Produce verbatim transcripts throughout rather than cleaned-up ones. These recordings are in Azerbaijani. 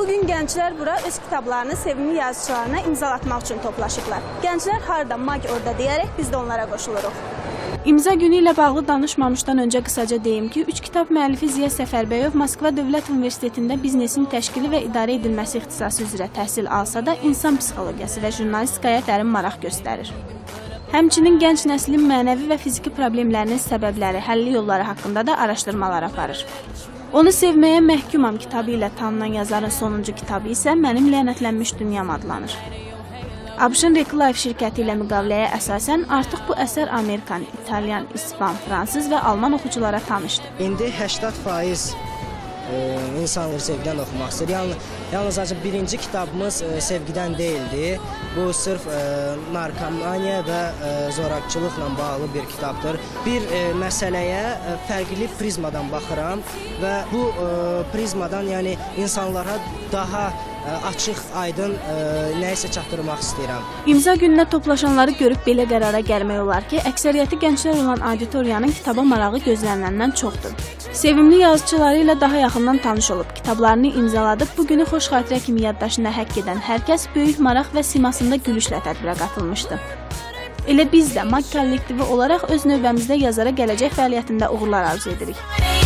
Bugün gənclər bura öz kitablarını sevimli yazıçılarına imzalatmaq üçün toplaşıblar. Gənclər harda, mag orada deyərək biz də onlara qoşuluruq. İmza günü ilə bağlı danışmamışdan öncə qısaca deyim ki, üç kitab müəllifi Ziya Səfərbəyov Moskva Dövlət Universitetində biznesin təşkili və idarə edilməsi ixtisası üzrə təhsil alsa da, insan psixologiyası və jurnalistikaya dərin maraq göstərir. Həmçinin gənc nəslin mənəvi və fiziki problemlərinin səbəbləri, həlli yolları haqqında da araşdırmalar aparır. Onu sevməyə məhkumam kitabı ilə tanınan yazarın sonuncu kitabı isə Mənim lənətlənmiş dünyam adlanır. ABŞ-ın Reclife şirkəti ilə müqaviləyə əsasən artıq bu əsər Amerikan, İtalyan, İspan, Fransız və Alman oxuculara tanışdır. İndi səksən faiz insanlar sevgidən oxumaq istəyir. Yalnız, yalnız birinci kitabımız e, sevgidən deyildi. Bu sırf e, narkomaniya və e, zorakçılıqla bağlı bir kitabdır. Bir e, məsələyə e, fərqli prizmadan baxıram və bu e, prizmadan yəni insanlara daha e, açıq, aydın e, nəyisə çatdırmaq istəyirəm. İmza gününə toplaşanları görüb belə qərara gəlmək olar ki, əksəriyyəti gənclər olan auditoriyanın kitaba marağı gözləniləndən çoxdur. Sevimli yazıçıları ilə daha yaxından tanış olub, kitablarını imzaladıb, bugünü xoş xatirə kimi yaddaşına həkk edən hər kəs böyük maraq və simasında gülüşlə tədbirə qatılmışdı. Elə biz də mag kollektivi olaraq öz növbəmizdə yazara gələcək fəaliyyətində uğurlar arzu edirik.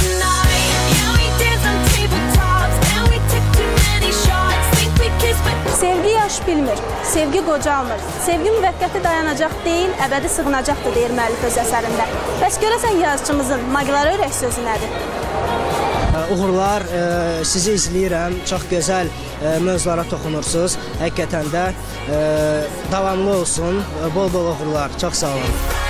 Sevgi yaş bilmir, sevgi qocalmır, sevgi müvəqqəti dayanacaq deyil, əbədi sığınacaqdır, deyir müəllif öz əsərində. Bəs görəsən yazıçımızın maglara öyrək sözü nədir? Uğurlar, e, sizi izləyirəm, çox gözəl e, mövzulara toxunursunuz. Həqiqətən də e, davamlı olsun, bol-bol uğurlar, çox sağ olun.